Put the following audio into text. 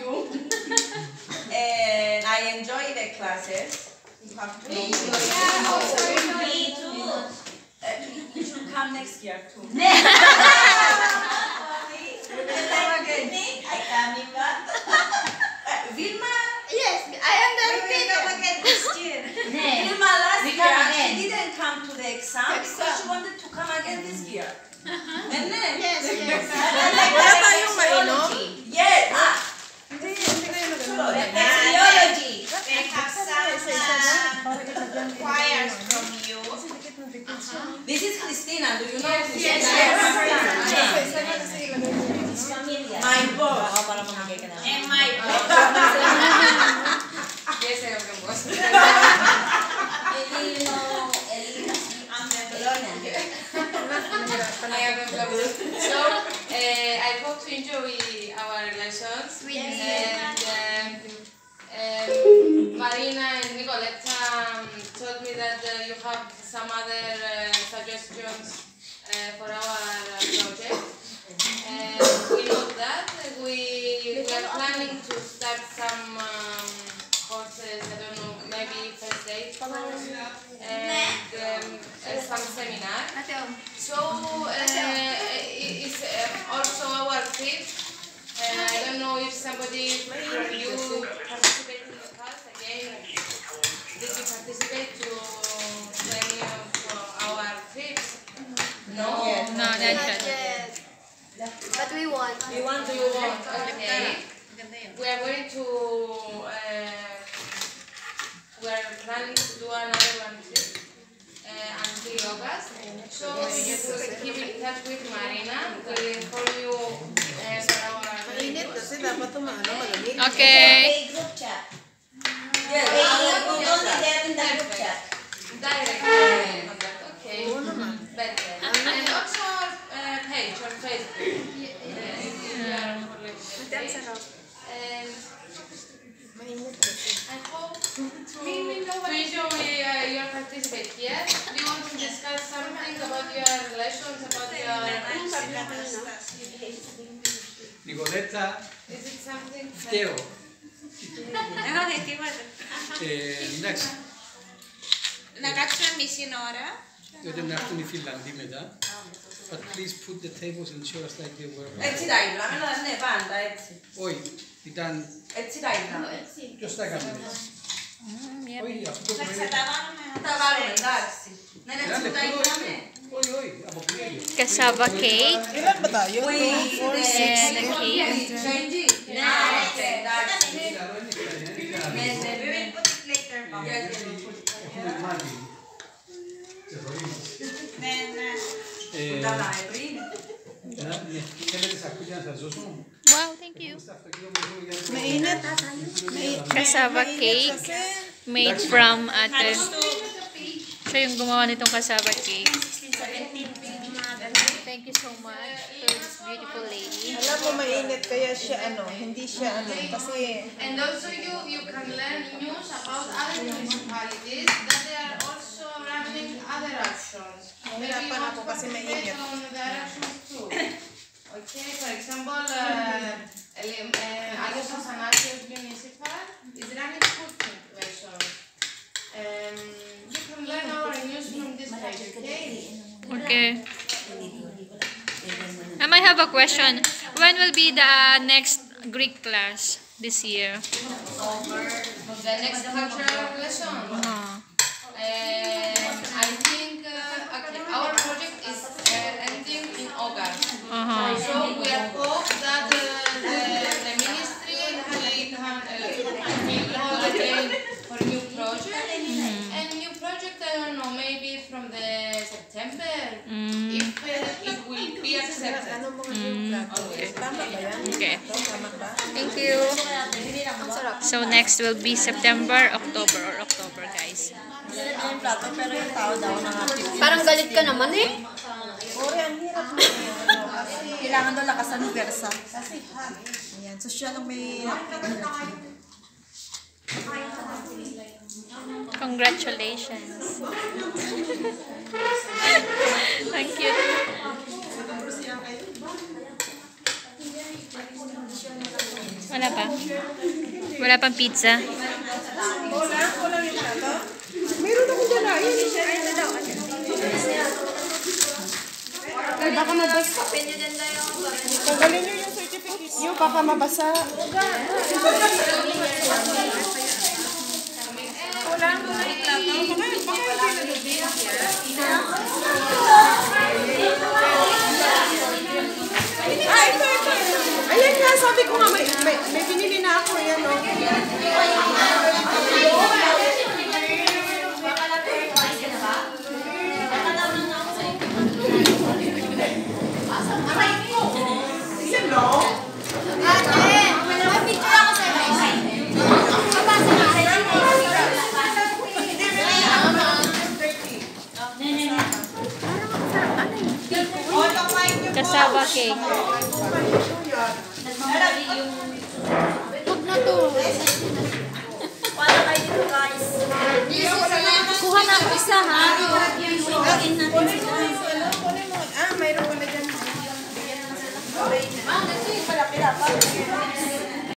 you. And I enjoy the classes. You have to know. Me too. You should come next year too. I coming back. Vilma? Yes, I am the repeater again this year. Vilma last year, she didn't come to the exam because she wanted to come again this year. And then? Yes. Wala tayong mainom? Yes. Hindi kayo nag-ano. Theology. We have some choirs from you. This is Christina. Do you know Christina? Yes. My boss. And my book. Yes, I have the boss. So, I hope to enjoy our lessons. And Marina and Nicoletta told me that you have some other suggestions for our project. And we know that we are planning to start some courses, I don't know, maybe first aid course and some seminar. So it's also our trip. I don't know if somebody from you participated in the class again. Did you participate to any of our trips? No? No, not yet. But we want. We want to Okay. We are going to, we are planning to do another one trip until August. So you will keep in touch with Marina. We will call you for our Mainit kasi dapat tumano malamig. Okay. Group chat. Yes. Only there in the group chat. direct contact. Okay. Better. And also page on Facebook. And Mainit kasi. I hope to enjoy your participate here. Do you want to discuss something about your relations, about your... Nicoletta, Is it something... Theo. Εντάξει, Nag-action sinora. δεν έχουν οι Φιλανδοί μετά. But please put the tables and chairs like they were. Έτσι τα είδαμε, ναι, πάντα έτσι. Όχι, ήταν... Έτσι τα είδαμε. Ποιος τα έκανε έτσι. Όχι, αυτό το πρωί. Τα βάλουμε, εντάξει. Ναι, Ένα έτσι τα λεπτό, είδαμε. όχι, όχι, αποκλείεται. Cassava cake. Ilan ba tayo? We 2, 4, 6. And a cake. change it. Ναι, εντάξει. we will put it later. Έχουμε μάθει. Then, Τα δάμε πριν. Θέλετε σακούδια να σας δώσω. Wow, thank you. Στο αυτοκίνητο μου για να... Mainit. Cassava cake made from ate. Siya yung gumawa nitong cassava cake. Thank you so much to this beautiful lady. Alam mo mainit kaya siya hindi siya kasi And also you can learn news about other municipalities that they are also running other actions. Maybe you Nahirapan want ako to kasi participate mainit. on their actions too. Okay, for example, Agos Athanasios Municipal is running food cultivation. You can learn our news from this page, okay? Okay. I might have a question. When will be the next Greek class this year? The next cultural lesson. I think okay, our project is ending in August. So we are hope that the ministry will call again for new project. And new project, I don't know, maybe from the September, if it will be accepted. tama ba yan? Okay. Tama ba? Thank you. So next will be September, October, or October, guys. Yung plato, pero yung tao daw nangatip. Parang galit ka naman eh. Ore, ang hirap mo. Kailangan daw lakasan ng versa. Kasi hot. Ayan, so siya lang may... Congratulations. Thank you. Wala pa. Wala pang pizza. Kulang yung plato. Meron ako dyan na. Ay, baka mabasa. Tanggalin nyo yung certificate nyo, baka mabasa. Kulang yung ito. Ayan nga, sabi ko nga, may binili na ako. Ayan, o. Cassava cake. Huwag na to. Wala kayo dito, guys. Kuha na ako isa, ha? Mayroon ko na dyan. Pila,